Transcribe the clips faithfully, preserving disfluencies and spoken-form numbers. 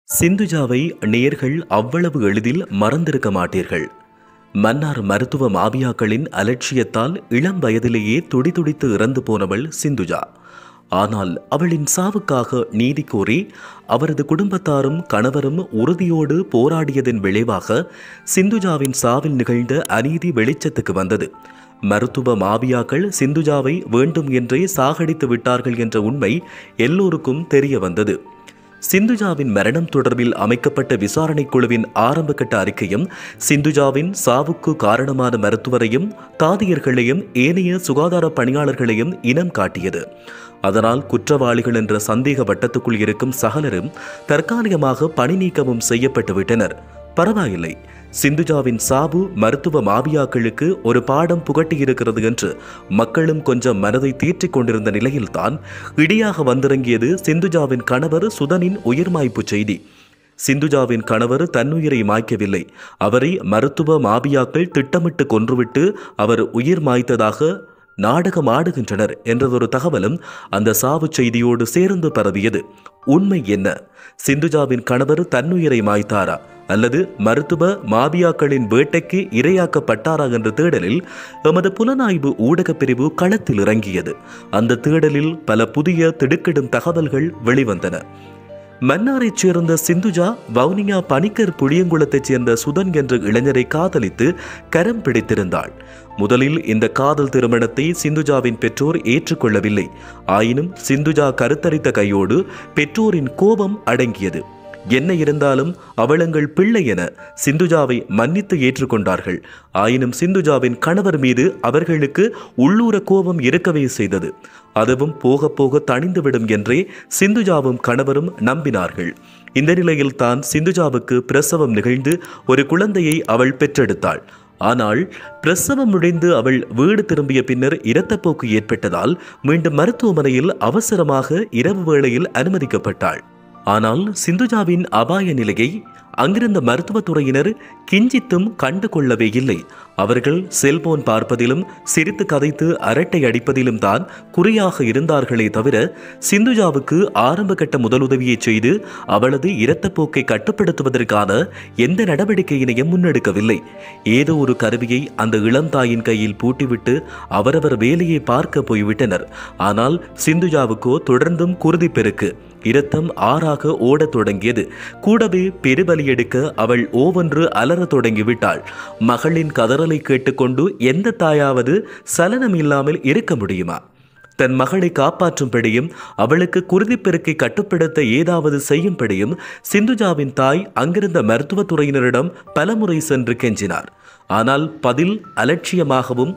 சிந்துஜாவை நேயர்கள் அவ்வளவு எளிதில் மறந்திருக்க மாட்டீர்கள். மன்னார் மருத்துவ மாபியாக்களின் அலட்சியத்தால் இளம் வயதிலேயே துடிதுடித்து இறந்து போனவள் சிந்துஜா. ஆனால் அவளின் சாவுக்காக நீதி கோரி அவரது குடும்பத்தாரும் கணவரும் உறுதியோடு போராடியதன் விளைவாக சிந்துஜாவின் சாவில் நிகழ்ந்த அநீதி வெளிச்சத்துக்கு வந்தது. மருத்துவ மாபியாக்கள் சிந்துஜாவை வேண்டும் என்றே சாகடித்து விட்டார்கள் என்ற உண்மை எல்லோருக்கும் தெரிய வந்தது. சிந்துஜாவின் மரணம் தொடர்பில் அமைக்கப்பட்ட விசாரணை குழுவின் ஆரம்பகட்ட அறிக்கையும் சிந்துஜாவின் சாவுக்கு காரணமான மருத்துவரையும் தாதியர்களையும் ஏனைய சுகாதார பணியாளர்களையும் இனம் காட்டியது. அதனால் குற்றவாளிகள் என்ற சந்தேக வட்டத்துக்குள் இருக்கும் சகலரும் தற்காலிகமாக பணி நீக்கமும் செய்யப்பட்டு விட்டனர். பரவாயில்லை, சிந்துஜாவின் சாவு மருத்துவ மாபியாக்களுக்கு ஒரு பாடம் புகட்டியிருக்கிறது என்று மக்களும் கொஞ்சம் மனதை தீற்றிக் கொண்டிருந்த நிலையில்தான் இடியாக வந்திறங்கியது சிந்துஜாவின் கணவர் சுதனின் உயிர்மாய்ப்பு செய்தி. சிந்துஜாவின் கணவர் தன்னுயிரை மாய்க்கவில்லை, அவரை மருத்துவ மாபியாக்கள் திட்டமிட்டு கொன்றுவிட்டு அவர் உயிர் மாய்த்ததாக நாடகம் ஆடுகின்றனர் என்றதொரு தகவலும் அந்த சாவு செய்தியோடு சேர்ந்து பரவியது. உண்மை என்ன? சிந்துஜாவின் கணவர் தன்னுயிரை மாய்த்தாரா அல்லது மருத்துவ மாபியாக்களின் வேட்டைக்கு இரையாக்கப்பட்டாரா என்ற தேடலில் எமது புலனாய்வு ஊடக பிரிவு களத்தில் இறங்கியது. அந்த தேடலில் பல புதிய திடுக்கிடும் தகவல்கள் வெளிவந்தன. மன்னாரைச் சேர்ந்த சிந்துஜா வவுனியா பணிக்கர் புளியங்குளத்தைச் சேர்ந்த சுதன் என்ற இளைஞரை காதலித்து கரம் பிடித்திருந்தாள். முதலில் இந்த காதல் திருமணத்தை சிந்துஜாவின் பெற்றோர் ஏற்றுக்கொள்ளவில்லை. ஆயினும் சிந்துஜா கருத்தரித்த கையோடு பெற்றோரின் கோபம் அடங்கியது. என்ன இருந்தாலும் அவளங்கள் பிள்ளை என சிந்துஜாவை மன்னித்து ஏற்றுக்கொண்டார்கள். ஆயினும் சிந்துஜாவின் கணவர் மீது அவர்களுக்கு உள்ளூர கோபம் இருக்கவே செய்தது. அதுவும் போக போக தணிந்துவிடும் என்றே சிந்துஜாவும் கணவரும் நம்பினார்கள். இந்த நிலையில் தான் சிந்துஜாவுக்கு பிரசவம் நிகழ்ந்து ஒரு குழந்தையை அவள் பெற்றெடுத்தாள். ஆனால் பிரசவம் முடிந்து அவள் வீடு திரும்பிய பின்னர் இரத்தப்போக்கு ஏற்பட்டதால் மீண்டும் மருத்துவமனையில் அவசரமாக இரவு வேளையில் அனுமதிக்கப்பட்டாள். ஆனால் சிந்துஜாவின் அபாய நிலையை அங்கிருந்த மருத்துவத்துறையினர் கிஞ்சித்தும் கண்டு கொள்ளவே இல்லை. அவர்கள் செல்போன் பார்ப்பதிலும் சிரித்து கதைத்து அரட்டை அடிப்பதிலும் தான் குறியாக இருந்தார்களே தவிர சிந்துஜாவுக்கு ஆரம்பகட்ட முதலுதவியை செய்து அவளது இரத்தப்போக்கை கட்டுப்படுத்துவதற்கான எந்த நடவடிக்கையினையும் முன்னெடுக்கவில்லை. ஏதோ ஒரு கருவியை அந்த இளந்தாயின் கையில் பூட்டிவிட்டு அவரவர் வேலையை பார்க்க போய்விட்டனர். ஆனால் சிந்துஜாவுக்கோ தொடர்ந்தும் குருதி பெருக்கு, இரத்தம் ஆறாக ஓடத் தொடங்கியது. கூடவே பெருபலி எடுக்க அவள் ஓவென்று அலற தொடங்கிவிட்டாள். மகளின் கதறலை கேட்டுக்கொண்டு எந்த தாயாவது சலனம் இல்லாமல் இருக்க முடியுமா? தன் மகளை காப்பாற்றும்படியும் அவளுக்கு குருதிப்பெருக்கை கட்டுப்படுத்த ஏதாவது செய்யும்படியும் சிந்துஜாவின் தாய் அங்கிருந்த மருத்துவத்துறையினரிடம் பலமுறை சென்று கெஞ்சினார். ஆனால் பதில் அலட்சியமாகவும்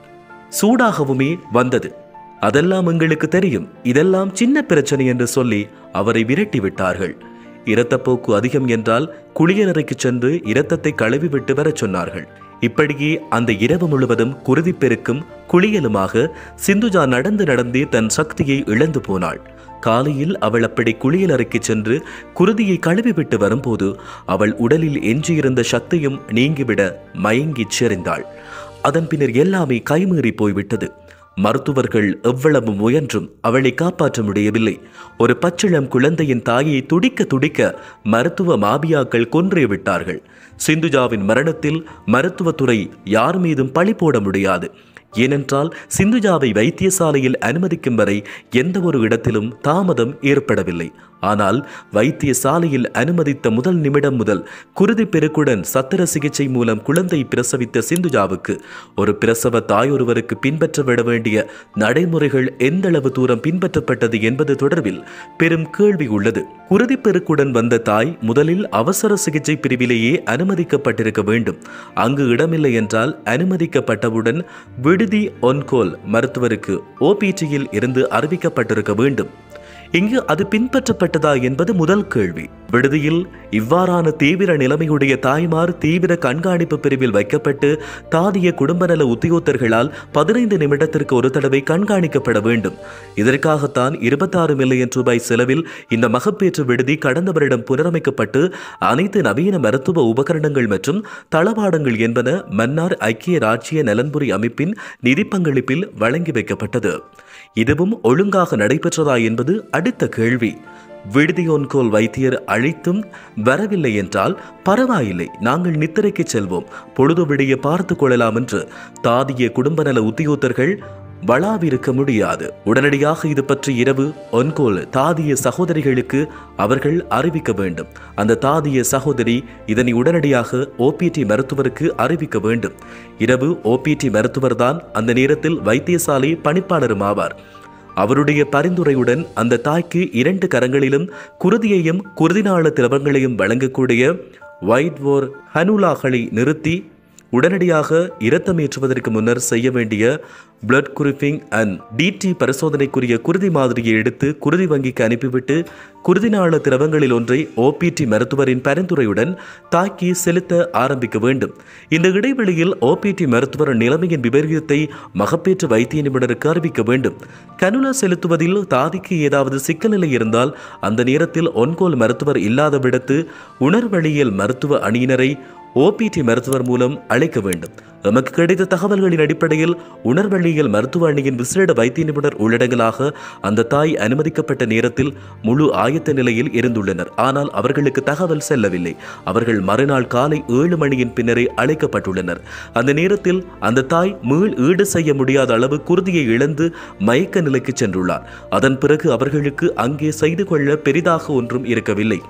சூடாகவுமே வந்தது. அதெல்லாம் எங்களுக்கு தெரியும், இதெல்லாம் சின்ன பிரச்சனை என்று சொல்லி அவரை விரட்டி விட்டார்கள். இரத்தப்போக்கு அதிகம் என்றால் குளியலறைக்கு சென்று இரத்தத்தை கழுவிவிட்டு வர சொன்னார்கள். இப்படியே அந்த இரவு முழுவதும் குருதிப்பெருக்கும் குளியலுமாக சிந்துஜா நடந்து நடந்தே தன் சக்தியை இழந்து போனாள். காலையில் அவள் அப்படி குளியலறைக்கு சென்று குருதியை கழுவிவிட்டு வரும்போது அவள் உடலில் எஞ்சியிருந்த சக்தியும் நீங்கிவிட மயங்கிச் செறிந்தாள். அதன் பின்னர் எல்லாமே கைமீறி போய்விட்டது. மருத்துவர்கள் எவ்வளவு முயன்றும் அவளை காப்பாற்ற முடியவில்லை. ஒரு பச்சிளம் குழந்தையின் தாயை துடிக்க துடிக்க மருத்துவ மாபியாக்கள் கொன்றே விட்டார்கள். சிந்துஜாவின் மரணத்தில் மருத்துவத்துறை யார் மீதும் பழி போட முடியாது. ஏனென்றால் சிந்துஜாவை வைத்தியசாலையில் அனுமதிக்கும் வரை எந்த ஒரு இடத்திலும் தாமதம் ஏற்படவில்லை. ஆனால் வைத்தியசாலையில் அனுமதித்த முதல் நிமிடம் முதல் குருதி பெருக்குடன் சத்திர சிகிச்சை மூலம் குழந்தை பிரசவித்த சிந்துஜாவுக்கு ஒரு பிரசவ தாயொருவருக்கு பின்பற்ற விட வேண்டிய நடைமுறைகள் எந்தளவு தூரம் பின்பற்றப்பட்டது என்பது தொடர்பில் பெரும் கேள்வி உள்ளது. குருதி பெருக்குடன் வந்த தாய் முதலில் அவசர சிகிச்சை பிரிவிலேயே அனுமதிக்கப்பட்டிருக்க வேண்டும். அங்கு இடமில்லை என்றால் அனுமதிக்கப்பட்டவுடன் விடுதி ஒன்கோல் மருத்துவருக்கு ஓபிடியில் இருந்து அறிவிக்கப்பட்டிருக்க வேண்டும். இங்கு அது பின்பற்றப்பட்டதா என்பது முதல் கேள்வி. விடுதியில் இவ்வாறான தீவிர நிலைமையுடைய தாய்மார் தீவிர கண்காணிப்பு பிரிவில் வைக்கப்பட்டு தாதிய குடும்ப நல உத்தியோகத்தர்களால் பதினைந்து நிமிடத்திற்கு ஒரு தடவை கண்காணிக்கப்பட வேண்டும். இதற்காகத்தான் இருபத்தாறு மில்லியன் ரூபாய் செலவில் இந்த மகப்பேற்று விடுதி கடந்த வருடம் புனரமைக்கப்பட்டு அனைத்து நவீன மருத்துவ உபகரணங்கள் மற்றும் தளவாடங்கள் என்பன மன்னார் ஐக்கிய ராஜ்ய நலன்புரி அமைப்பின் நிதி பங்களிப்பில் வழங்கி வைக்கப்பட்டது. இதுவும் ஒழுங்காக நடைபெற்றதா என்பது அடுத்த கேள்வி. விடுதி ஒன்கோல் வைத்தியர் அழைத்தும் வரவில்லை என்றால் பரவாயில்லை, நாங்கள் நித்திரைக்கு செல்வோம், பொழுது விடிய பார்த்து கொள்ளலாம் என்று தாதிய குடும்ப நல உத்தியோகத்தர்கள் வளாவிருக்க முடியாது. உடனடியாக இது பற்றி இரவு ஒன்கோல் தாதிய சகோதரிகளுக்கு அவர்கள் அறிவிக்க வேண்டும். அந்த தாதிய சகோதரி இதனை உடனடியாக ஓபிடி மருத்துவருக்கு அறிவிக்க வேண்டும். இரவு ஓபிடி மருத்துவர் தான் அந்த நேரத்தில் வைத்தியசாலை பணிப்பாளரும் ஆவார். அவருடைய பரிந்துரையுடன் அந்த தாய்க்கு இரண்டு கரங்களிலும் குருதியையும் குருதிநாள திரவங்களையும் வழங்கக்கூடிய வைட்வோர் ஹனுலாக்களை நிறுத்தி உடனடியாக இரத்தமேற்றுவதற்கு முன்னர் செய்ய வேண்டிய பிளட் குரிப்பிங் அண்ட் டிடி பரிசோதனைக்குரிய குருதி மாதிரியை எடுத்து குருதி வங்கிக்கு அனுப்பிவிட்டு குருதிநாள திரவங்களில் ஒன்றை ஓபிடி மருத்துவரின் பரிந்துரையுடன் தாக்கி செலுத்த ஆரம்பிக்க வேண்டும். இந்த இடைவெளியில் ஓபிடி மருத்துவர் நிலைமையின் விபரீதத்தை மகப்பேற்று வைத்திய நிபுணருக்கு அறிவிக்க வேண்டும். கனுலா செலுத்துவதில் தாதிக்கு ஏதாவது சிக்கல் நிலை இருந்தால் அந்த நேரத்தில் ஒன்கோல் மருத்துவர் இல்லாத விடத்து உணர்வழியியல் மருத்துவ அணியினரை ஓபிடி மருத்துவர் மூலம் அழைக்க வேண்டும். நமக்கு கிடைத்த தகவல்களின் அடிப்படையில் உணர்வழியியல் மருத்துவ அணியின் விசேட வைத்திய நிபுணர் உள்ளடங்கலாக அந்த தாய் அனுமதிக்கப்பட்ட நேரத்தில் முழு ஆயத்த நிலையில் இருந்துள்ளனர். ஆனால் அவர்களுக்கு தகவல் செல்லவில்லை. அவர்கள் மறுநாள் காலை ஏழு மணியின் பின்னரே அழைக்கப்பட்டுள்ளனர். அந்த நேரத்தில் அந்த தாய் மீள் ஈடு செய்ய முடியாத அளவு குருதியை இழந்து மயக்க நிலைக்கு சென்றுள்ளார். அதன் பிறகு அவர்களுக்கு அங்கே செய்து கொள்ள பெரிதாக ஒன்றும் இருக்கவில்லை.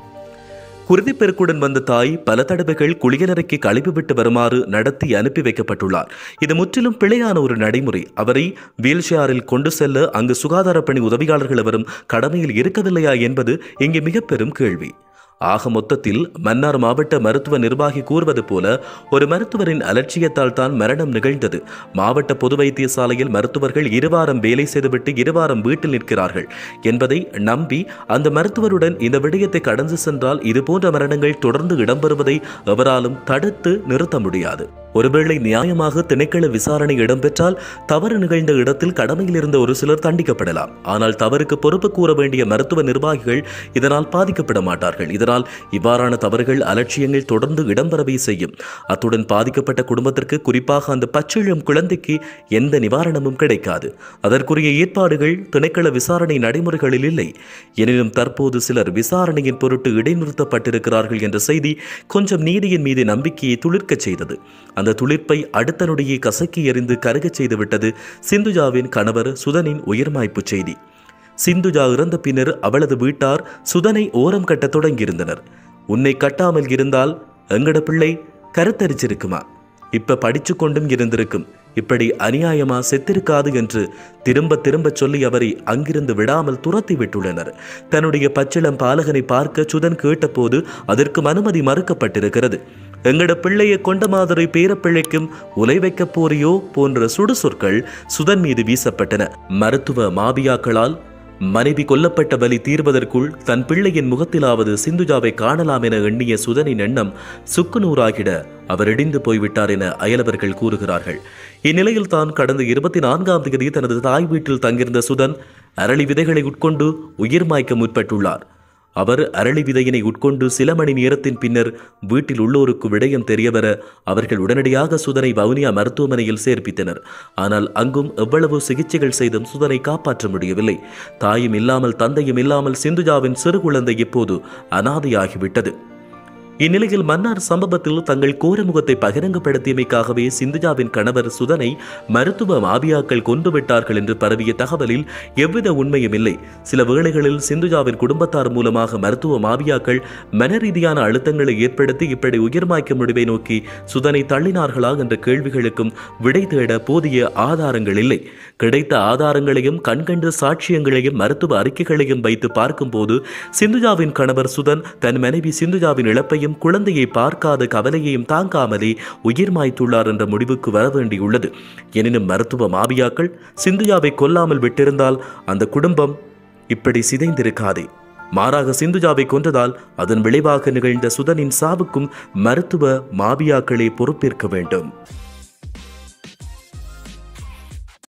குருதிப்பெருக்குடன் வந்த தாய் பல தடவைகள் குளியலறைக்கு கழிவு விட்டு வருமாறு நடத்தி அனுப்பி வைக்கப்பட்டுள்ளார். இது முற்றிலும் பிழையான ஒரு நடைமுறை. அவரை வீல்சேரில் கொண்டு செல்ல அங்கு சுகாதார பணி உதவியாளர்கள் அவரும் கடமையில் இருக்கவில்லையா என்பது இங்கே மிக பெரும் கேள்வி. ஆக மொத்தத்தில் மன்னார் மாவட்ட மருத்துவ நிர்வாகி கூறுவது போல ஒரு மருத்துவரின் அலட்சியத்தால் தான் மரணம் நிகழ்ந்தது. மாவட்ட பொது வைத்தியசாலையில் மருத்துவர்கள் இருவாரம் வேலை செய்துவிட்டு இருவாரம் வீட்டில் நிற்கிறார்கள் என்பதை நம்பி அந்த மருத்துவருடன் இந்த விடயத்தை கடந்து சென்றால் இதுபோன்ற மரணங்கள் தொடர்ந்து இடம்பெறுவதை எவராலும் தடுத்து நிறுத்த முடியாது. ஒருவேளை நியாயமாக திணைக்கள விசாரணை இடம்பெற்றால் தவறு நிகழ்ந்த இடத்தில் கடமையில் இருந்த ஒரு சிலர் தண்டிக்கப்படலாம். ஆனால் தவறுக்கு பொறுப்பு கூற வேண்டிய மருத்துவ நிர்வாகிகள் இதனால் பாதிக்கப்பட மாட்டார்கள். இதனால் இவ்வாறான தவறுகள் அலட்சியங்கள் தொடர்ந்து இடம்பெறவே செய்யும். அத்துடன் பாதிக்கப்பட்ட குடும்பத்திற்கு, குறிப்பாக அந்த பச்சிளம் குழந்தைக்கு எந்த நிவாரணமும் கிடைக்காது. அதற்குரிய ஏற்பாடுகள் திணைக்கள விசாரணை நடைமுறைகளில் இல்லை. எனினும் தற்போது சிலர் விசாரணையின் பொருட்டு இடைநிறுத்தப்பட்டிருக்கிறார்கள் என்ற செய்தி கொஞ்சம் நீதியின் மீது நம்பிக்கையை துளிர்க்கச் செய்தது. அந்த துளிர்ப்பை அடுத்த நொடியை கசக்கி எறிந்து கருகச் செய்துவிட்டது சிந்துஜாவின் கணவர் சுதனின் உயிர்மாய்ப்பு செய்தி. சிந்துஜா இறந்த பின்னர் அவளது வீட்டார் சுதனை ஓரம் கட்ட தொடங்கியிருந்தனர். உன்னை கட்டாமல் இருந்தால் எங்கட பிள்ளை கருத்தரிச்சிருக்குமா, இப்ப படிச்சு கொண்டும் இருந்திருக்கும், இப்படி அநியாயமா செத்திருக்காது என்று திரும்ப திரும்ப சொல்லி அவரை அங்கிருந்து விடாமல் துரத்தி விட்டுள்ளனர். தன்னுடைய பச்சிளம் பாலகனை பார்க்க சுதன் கேட்டபோது அதற்கு அனுமதி மறுக்கப்பட்டிருக்கிறது. எங்கட பிள்ளையை கொண்ட மாதிரி பேரப்பிள்ளைக்கும் உலை வைக்க போறியோ போன்ற சுடு சொற்கள் சுதன் மீது வீசப்பட்டன. மருத்துவ மாபியாக்களால் மனைவி கொல்லப்பட்ட வலி தீர்வதற்குள் தன் பிள்ளையின் முகத்திலாவது சிந்துஜாவை காணலாம் என எண்ணிய சுதனின் எண்ணம் சுக்குநூறாகிட அவர் இடிந்து போய்விட்டார் என அயலவர்கள் கூறுகிறார்கள். இந்நிலையில் தான் கடந்த இருபத்தி நான்காம் தேதி தனது தாய் வீட்டில் தங்கியிருந்த சுதன் அரளி விதைகளை உட்கொண்டு உயிர் மாய்க்க முற்பட்டுள்ளார். அவர் அரளி விதையினை உட்கொண்டு சில மணி நேரத்தின் பின்னர் வீட்டில் உள்ளோருக்கு விடயம் தெரியவர அவர்கள் உடனடியாக சுதனை வவுனியா மருத்துவமனையில் சேர்ப்பித்தனர். ஆனால் அங்கும் எவ்வளவு சிகிச்சைகள் செய்தும் சுதனை காப்பாற்ற முடியவில்லை. தாயும் இல்லாமல் தந்தையும் இல்லாமல் சிந்துஜாவின் சிறு குழந்தை இப்போது அனாதையாகிவிட்டது. இந்நிலையில் மன்னார் சம்பவத்தில் தங்கள் கோரமுகத்தை பகிரங்கப்படுத்தியமைக்காகவே சிந்துஜாவின் கணவர் சுதனை மருத்துவ மாபியாக்கள் கொண்டுவிட்டார்கள் என்று பரவிய தகவலில் எவ்வித உண்மையும் இல்லை. சில வேளைகளில் சிந்துஜாவின் குடும்பத்தார் மூலமாக மருத்துவ மாபியாக்கள் மனரீதியான அழுத்தங்களை ஏற்படுத்தி இப்படி உயிர்மாய்க்க முடிவை நோக்கி சுதனை தள்ளினார்களா என்ற கேள்விகளுக்கும் விடை தேட போதிய ஆதாரங்கள் இல்லை. கிடைத்த ஆதாரங்களையும் கண்கண்ட சாட்சியங்களையும் மருத்துவ அறிக்கைகளையும் வைத்து பார்க்கும்போது சிந்துஜாவின் கணவர் சுதன் தன் மனைவி சிந்துஜாவின் இழப்பையும் குழந்தையை பார்க்காத கவலையையும் தாங்காமலே உயிர் மாய்த்துள்ளார் என்ற முடிவுக்கு வர வேண்டியுள்ளது. எனினும் மருத்துவ மாபியாக்கள் சிந்துஜாவை கொல்லாமல் விட்டிருந்தால் அந்த குடும்பம் இப்படி சிதைந்திருக்காதே. மாறாக சிந்துஜாவை கொன்றதால் அதன் விளைவாக நிகழ்ந்த சுதனின் சாவுக்கும் மருத்துவ மாபியாக்களே பொறுப்பேற்க வேண்டும்.